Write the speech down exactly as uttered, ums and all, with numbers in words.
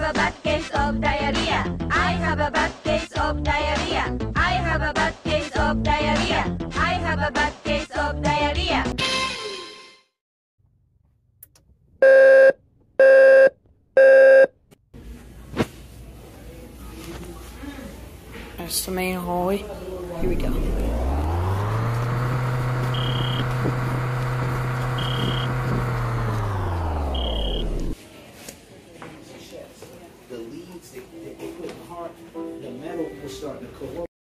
a bad case of diarrhea. I have a bad case of diarrhea. I have a bad case of diarrhea. I have a bad case of diarrhea. That's the main hallway. Here we go.